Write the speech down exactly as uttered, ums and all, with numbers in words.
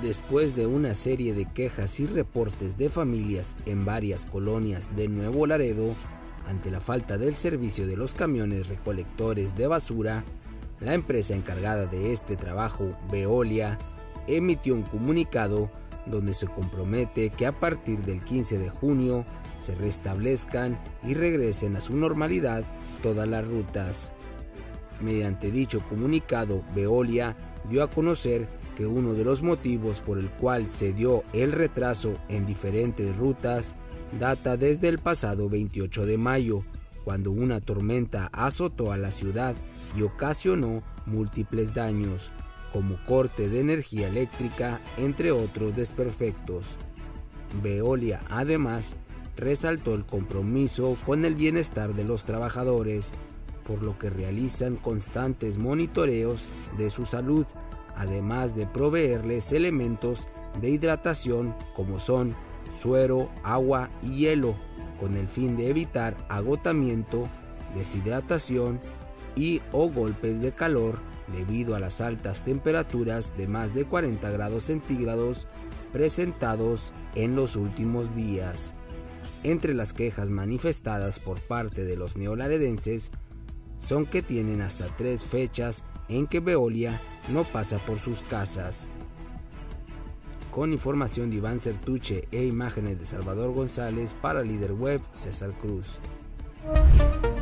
Después de una serie de quejas y reportes de familias en varias colonias de Nuevo Laredo, ante la falta del servicio de los camiones recolectores de basura, la empresa encargada de este trabajo, Veolia, emitió un comunicado donde se compromete que a partir del quince de junio se restablezcan y regresen a su normalidad todas las rutas. Mediante dicho comunicado, Veolia dio a conocer que uno de los motivos por el cual se dio el retraso en diferentes rutas data desde el pasado veintiocho de mayo, cuando una tormenta azotó a la ciudad y ocasionó múltiples daños, como corte de energía eléctrica, entre otros desperfectos. Veolia, además, resaltó el compromiso con el bienestar de los trabajadores, por lo que realizan constantes monitoreos de su salud, además de proveerles elementos de hidratación como son suero, agua y hielo, con el fin de evitar agotamiento, deshidratación y o golpes de calor debido a las altas temperaturas de más de cuarenta grados centígrados presentados en los últimos días. Entre las quejas manifestadas por parte de los neolaredenses son que tienen hasta tres fechas en que Veolia no pasa por sus casas. Con información de Iván Certuche e imágenes de Salvador González, para Líder Web, César Cruz.